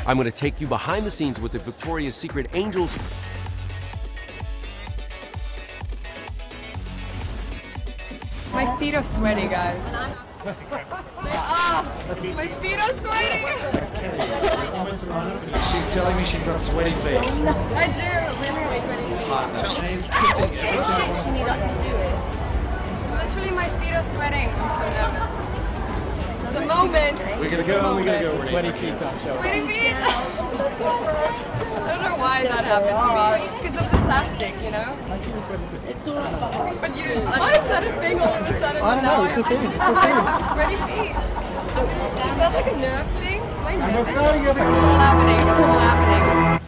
I'm going to take you behind the scenes with the Victoria's Secret Angels. My feet are sweaty, guys. They are. My feet are sweaty. She's telling me she's got sweaty feet. I do. Really have sweaty feet. Literally, my feet are sweating. I'm so nervous. It's a moment. We're gonna go. Sweaty feet, Sweaty feet. I don't know why that happened to me. Because of the plastic, you know? It's all right. But you, why is that a thing all of a sudden? I don't know, it's a thing, it's a thing. I have sweaty feet. Is that like a nerve thing? Am I nervous? starting everything. It's all happening. It's all happening.